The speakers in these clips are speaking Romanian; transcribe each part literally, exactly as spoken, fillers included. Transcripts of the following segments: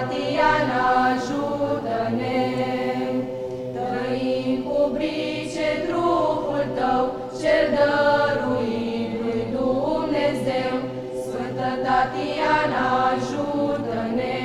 Tatiana, ajută-ne! Trăim cu brice trupul tău, cel dăruit lui Dumnezeu. Sfântă Tatiana, ajută-ne!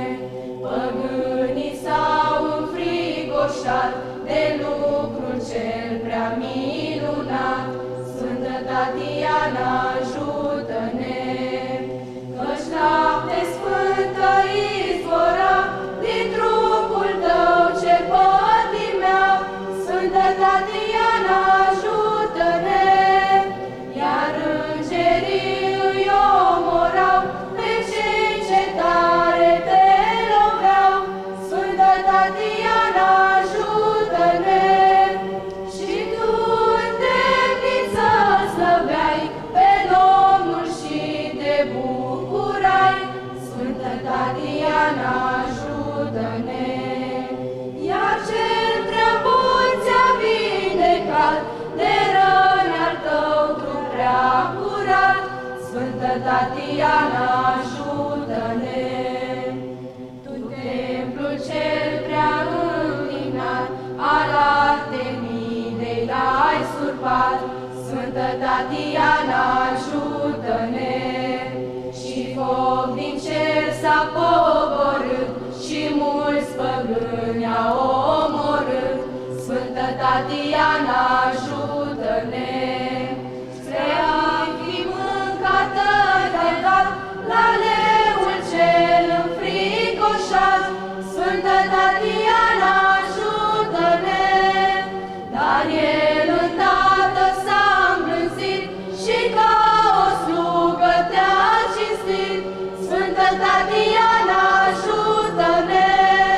Păgânii s-au înfricoșat de lucrul cel prea minunat. Sfântă Tatiana, ajută-ne! Căci lapte sfântă izvora din trupul tău ce pătimea. Sfântă Tatiana, ajută-ne! Iar îngerii îi omorau pe cei ce tare te loveau. Sfântă Tatiana, ajută-ne! Și tu în temniță slăveai pe Domnul și te bucurai. Sfântă Tatiana, ajută-ne! Iar cel prea bun ți-a vindecat de răni al tău trup prea curat. Sfântă Tatiana, ajută-ne! Tu, templul cel prea înclinat al Artemidei l-ai surpat. Sfântă Tatiana, ajută-ne! Și foc din cer s-a pogorât și mulți păgâni au omorât. Sfântă Tatiana, ajută-ne! Spre a fi mâncată de dat la leul cel înfricoșat. Sfântă Tatiana, ajută-ne! Dar el îndată s-a îmblânzit și ca o slugă te-a cinstit. Sfântă Tatiana, ajută-ne!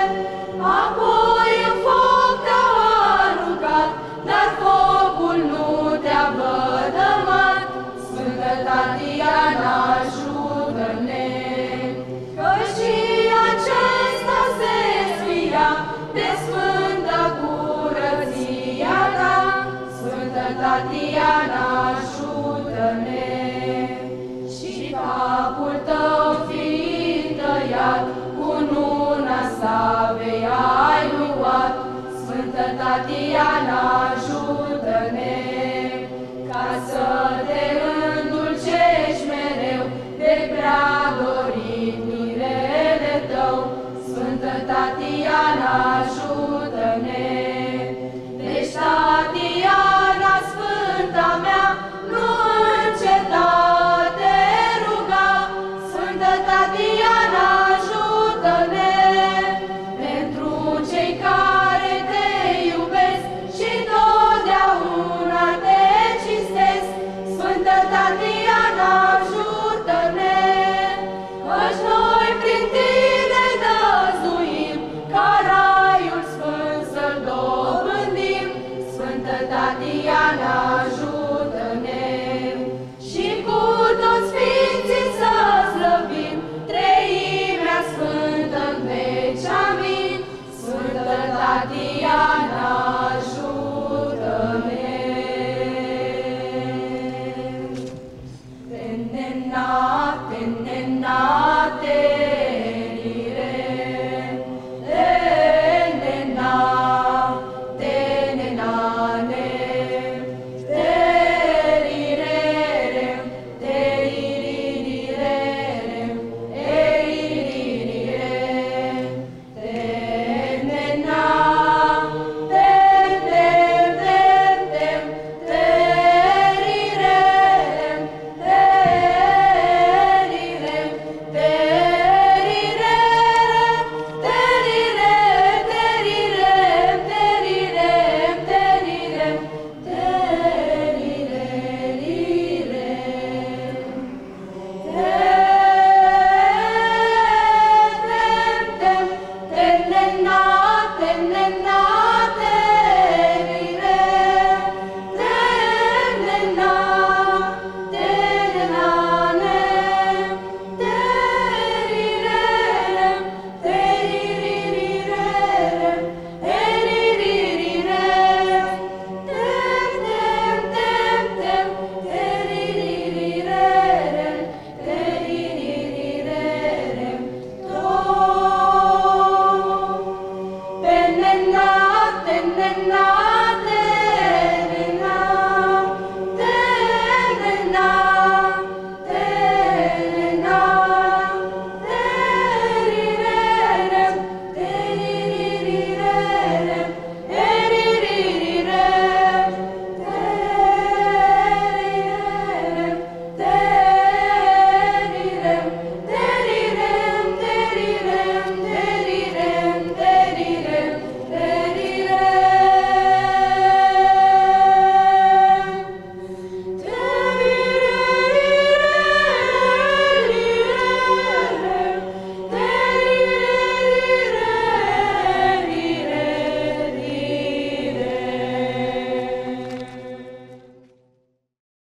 Apoi în foc te-au aruncat, dar focul nu te-a vătămat. Sfântă Tatiana, ajută-ne! Că și acesta se sfia de sfântă curăția ta. Sfântă Tatiana, ajută-ne! Și capul tău fiind tăiat, cu nuna savei ai luat. Sfântă Tatiana, ajută-ne! Ca să te îndulcești mereu de prea dorit mirele tău. Sfântă Tatiana, ajută-ne!